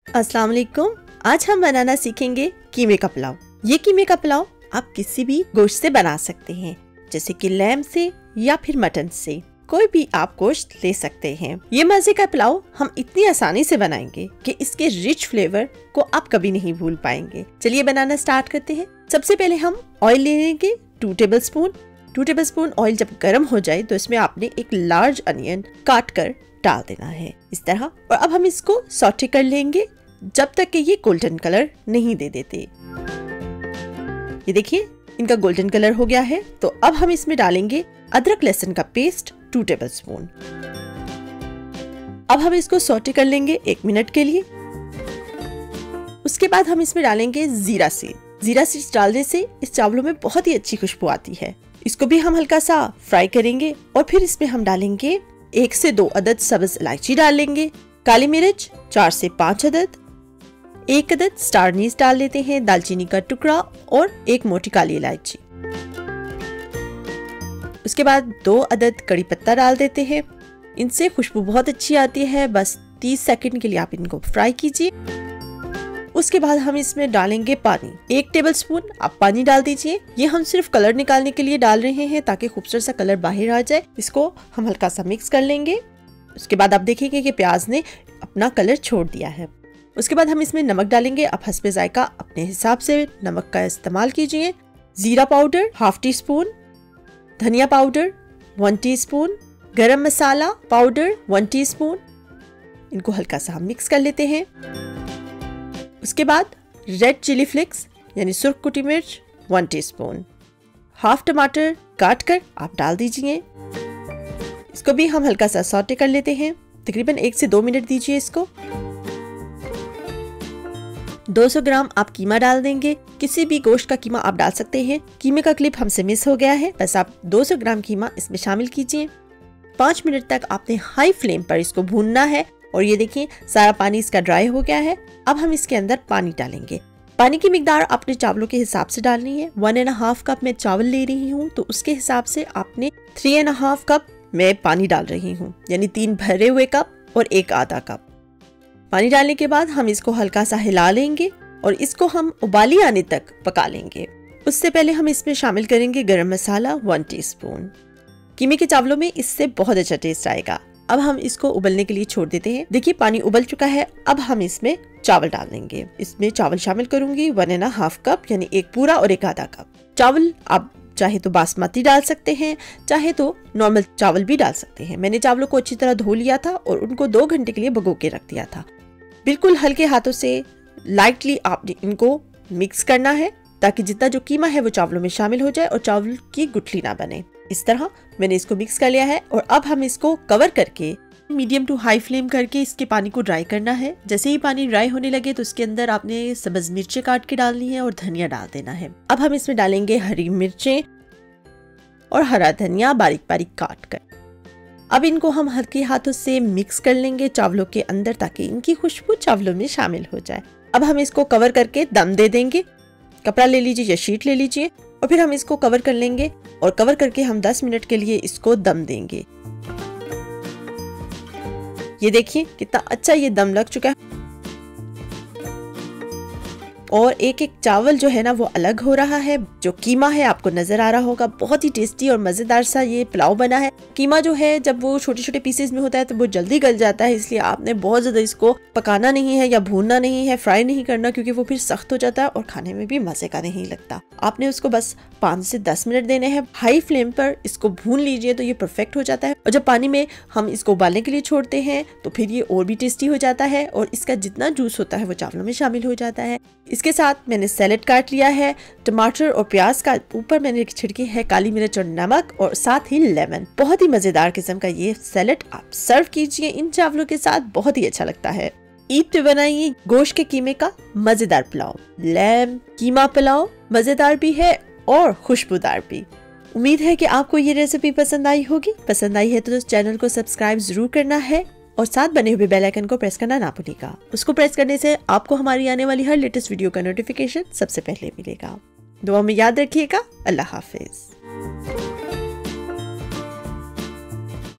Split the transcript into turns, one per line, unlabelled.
अस्सलाम वालेकुम। आज हम बनाना सीखेंगे कीमे का पुलाव। ये कीमे का पुलाव आप किसी भी गोश्त से बना सकते हैं, जैसे कि लैम से या फिर मटन से। कोई भी आप गोश्त ले सकते हैं। ये मजे का पुलाव हम इतनी आसानी से बनाएंगे कि इसके रिच फ्लेवर को आप कभी नहीं भूल पाएंगे। चलिए बनाना स्टार्ट करते हैं। सबसे पहले हम ऑयल ले लेंगे 2 टेबलस्पून। 2 टेबलस्पून ऑयल जब गर्म हो जाए तो इसमें आपने एक लार्ज अनियन काट कर डाल देना है इस तरह। और अब हम इसको सॉटे कर लेंगे जब तक कि ये गोल्डन कलर नहीं दे देते। ये देखिए इनका गोल्डन कलर हो गया है। तो अब हम इसमें डालेंगे अदरक लहसुन का पेस्ट 2 टेबलस्पून। अब हम इसको सॉटे कर लेंगे 1 मिनट के लिए। उसके बाद हम इसमें डालेंगे जीरा सीड। जीरा सीड्स डालने से इस चावलों में बहुत ही अच्छी खुशबू आती है। इसको भी हम हल्का सा फ्राई करेंगे और फिर इसमें हम डालेंगे 1 से 2 अदद सब्ज इलायची डालेंगे, काली मिर्च 4 से 5 अदद, 1 अदद स्टार अनीस डाल लेते हैं, दालचीनी का टुकड़ा और 1 मोटी काली इलायची। उसके बाद 2 अदद कड़ी पत्ता डाल देते हैं। इनसे खुशबू बहुत अच्छी आती है। बस 30 सेकंड के लिए आप इनको फ्राई कीजिए। उसके बाद हम इसमें डालेंगे पानी। 1 टेबलस्पून आप पानी डाल दीजिए। ये हम सिर्फ कलर निकालने के लिए डाल रहे हैं ताकि खूबसूरत सा कलर बाहर आ जाए। इसको हम हल्का सा मिक्स कर लेंगे। उसके बाद आप देखेंगे कि प्याज ने अपना कलर छोड़ दिया है। उसके बाद हम इसमें नमक डालेंगे। आप हस्बे जायका अपने हिसाब से नमक का इस्तेमाल कीजिए। जीरा पाउडर 1/2 टीस्पून, धनिया पाउडर 1 टीस्पून, गरम मसाला पाउडर 1 टीस्पून। इनको हल्का सा हम मिक्स कर लेते हैं। उसके बाद रेड चिली फ्लेक्स यानी सुर्ख कुटी मिर्च 1 टीस्पून, 1/2 टमाटर काट कर आप डाल दीजिए। इसको भी हम हल्का सा सॉटे कर लेते हैं। तकरीबन 1 से 2 मिनट दीजिए इसको। 200 ग्राम आप कीमा डाल देंगे। किसी भी गोश्त का कीमा आप डाल सकते हैं। कीमे का क्लिप हमसे मिस हो गया है, बस आप 200 ग्राम कीमा इसमें शामिल कीजिए। 5 मिनट तक आपने हाई फ्लेम पर इसको भूनना है। और ये देखिए सारा पानी इसका ड्राई हो गया है। अब हम इसके अंदर पानी डालेंगे। पानी की मिकदार आपने चावलों के हिसाब से डालनी है। 1.5 कप मैं चावल ले रही हूँ तो उसके हिसाब से आपने 3.5 कप मैं पानी डाल रही हूँ, यानी 3 भरे हुए कप और 1 आधा कप पानी डालने के बाद हम इसको हल्का सा हिला लेंगे और इसको हम उबाली आने तक पका लेंगे। उससे पहले हम इसमें शामिल करेंगे गरम मसाला 1 टीस्पून। कीमे के चावलों में इससे बहुत अच्छा टेस्ट आएगा। अब हम इसको उबलने के लिए छोड़ देते हैं। देखिए पानी उबल चुका है। अब हम इसमें चावल डाल देंगे। इसमें चावल शामिल करूंगी 1.5 कप, यानी 1 पूरा और 1 आधा कप चावल। आप चाहे तो बासमती डाल सकते हैं, चाहे तो नॉर्मल चावल भी डाल सकते हैं। मैंने चावलों को अच्छी तरह धो लिया था और उनको 2 घंटे के लिए भिगो के रख दिया था। बिल्कुल हल्के हाथों से लाइटली आपने इनको मिक्स करना है ताकि जितना जो कीमा है वो चावलों में शामिल हो जाए और चावल की गुठली ना बने। इस तरह मैंने इसको मिक्स कर लिया है। और अब हम इसको कवर करके मीडियम टू हाई फ्लेम करके इसके पानी को ड्राई करना है। जैसे ही पानी ड्राई होने लगे तो उसके अंदर आपने सब्ज मिर्चें काट के डालनी है और धनिया डाल देना है। अब हम इसमें डालेंगे हरी मिर्चें और हरा धनिया बारीक बारीक काट कर। अब इनको हम हल्के हाथों से मिक्स कर लेंगे चावलों के अंदर ताकि इनकी खुशबू चावलों में शामिल हो जाए। अब हम इसको कवर करके दम दे देंगे। कपड़ा ले लीजिए या शीट ले लीजिए और फिर हम इसको कवर कर लेंगे और कवर करके हम 10 मिनट के लिए इसको दम देंगे। ये देखिए कितना अच्छा ये दम लग चुका है और एक एक चावल जो है ना वो अलग हो रहा है। जो कीमा है आपको नजर आ रहा होगा, बहुत ही टेस्टी और मजेदार सा ये पुलाव बना है। कीमा जो है जब वो छोटे छोटे पीसेस में होता है तो वो जल्दी गल जाता है, इसलिए आपने बहुत ज्यादा इसको पकाना नहीं है या भूनना नहीं है, फ्राई नहीं करना, क्योंकि वो फिर सख्त हो जाता है और खाने में भी मजे का नहीं लगता। आपने उसको बस 5 से 10 मिनट देने हैं। हाई फ्लेम पर इसको भून लीजिए तो ये परफेक्ट हो जाता है। और जब पानी में हम इसको उबालने के लिए छोड़ते हैं तो फिर ये और भी टेस्टी हो जाता है और इसका जितना जूस होता है वो चावलों में शामिल हो जाता है। इसके साथ मैंने सैलेड काट लिया है, टमाटर और प्याज का ऊपर मैंने छिड़की है काली मिर्च और नमक और साथ ही लेमन। बहुत ही मजेदार किस्म का ये सैलेड आप सर्व कीजिए इन चावलों के साथ, बहुत ही अच्छा लगता है। ईद पे बनाइए गोश्त के कीमे का मजेदार पुलाव। लैम कीमा पुलाव मजेदार भी है और खुशबूदार भी। उम्मीद है कि आपको ये रेसिपी पसंद आई होगी। पसंद आई है तो चैनल को सब्सक्राइब जरूर करना है और साथ बने हुए बेल आइकन को प्रेस करना ना भूलिएगा। उसको प्रेस करने से आपको हमारी आने वाली हर लेटेस्ट वीडियो का नोटिफिकेशन सबसे पहले मिलेगा। दुआ में याद रखिएगा। अल्लाह हाफिज।